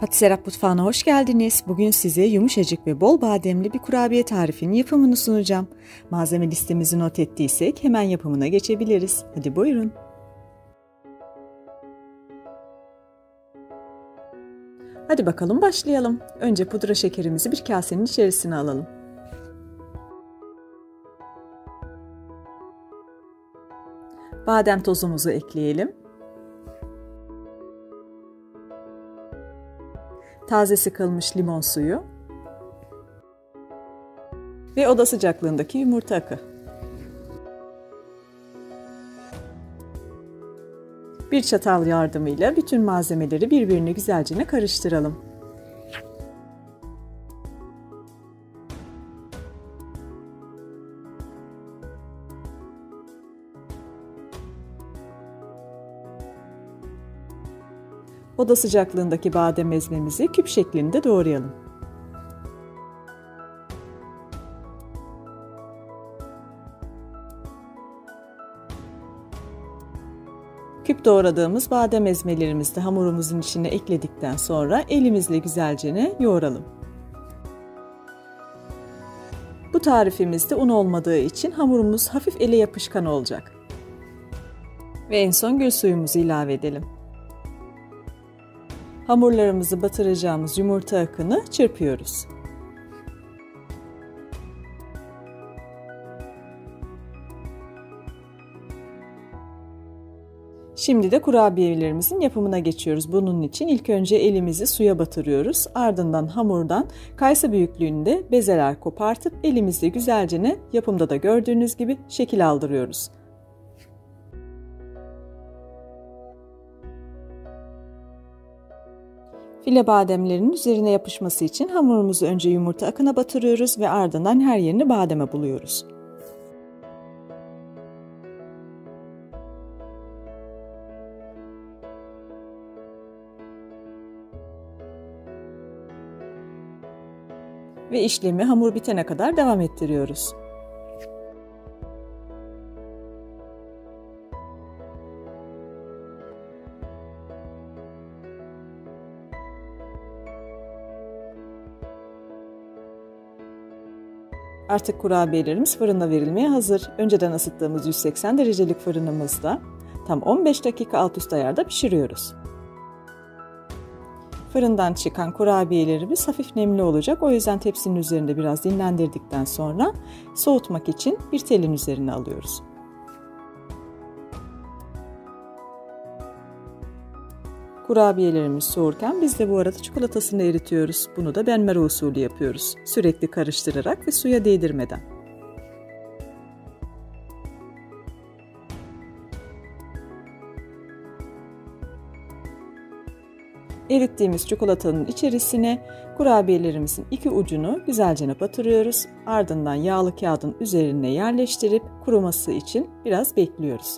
Pati Serap Mutfağı'na hoş geldiniz. Bugün size yumuşacık ve bol bademli bir kurabiye tarifinin yapımını sunacağım. Malzeme listemizi not ettiysek hemen yapımına geçebiliriz. Hadi buyurun. Hadi bakalım başlayalım. Önce pudra şekerimizi bir kasenin içerisine alalım. Badem tozumuzu ekleyelim. Taze sıkılmış limon suyu ve oda sıcaklığındaki yumurta akı. Bir çatal yardımıyla bütün malzemeleri birbirine güzelce karıştıralım. Oda sıcaklığındaki badem ezmemizi küp şeklinde doğrayalım. Küp doğradığımız badem ezmelerimizi de hamurumuzun içine ekledikten sonra elimizle güzelce yoğuralım. Bu tarifimizde un olmadığı için hamurumuz hafif ele yapışkan olacak. Ve en son gül suyumuzu ilave edelim. Hamurlarımızı batıracağımız yumurta akını çırpıyoruz. Şimdi de kurabiyelerimizin yapımına geçiyoruz. Bunun için ilk önce elimizi suya batırıyoruz. Ardından hamurdan kayısı büyüklüğünde bezeler kopartıp elimizle güzelce yapımda da gördüğünüz gibi şekil aldırıyoruz. File bademlerin üzerine yapışması için hamurumuzu önce yumurta akına batırıyoruz ve ardından her yerini bademe buluyoruz. Ve işlemi hamur bitene kadar devam ettiriyoruz. Artık kurabiyelerimiz fırına verilmeye hazır. Önceden ısıttığımız 180 derecelik fırınımızda tam 15 dakika alt üst ayarda pişiriyoruz. Fırından çıkan kurabiyelerimiz hafif nemli olacak. O yüzden tepsinin üzerinde biraz dinlendirdikten sonra soğutmak için bir telin üzerine alıyoruz. Kurabiyelerimiz soğurken biz de bu arada çikolatasını eritiyoruz. Bunu da benmari usulü yapıyoruz. Sürekli karıştırarak ve suya değdirmeden. Erittiğimiz çikolatanın içerisine kurabiyelerimizin iki ucunu güzelce batırıyoruz. Ardından yağlı kağıdın üzerine yerleştirip kuruması için biraz bekliyoruz.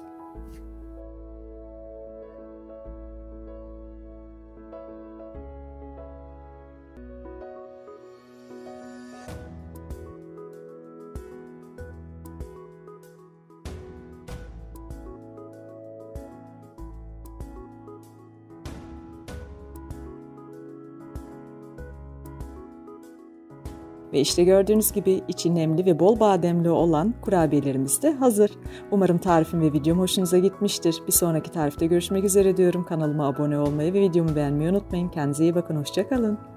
Ve işte gördüğünüz gibi içi nemli ve bol bademli olan kurabiyelerimiz de hazır. Umarım tarifim ve videom hoşunuza gitmiştir. Bir sonraki tarifte görüşmek üzere diyorum. Kanalıma abone olmayı ve videomu beğenmeyi unutmayın. Kendinize iyi bakın. Hoşça kalın.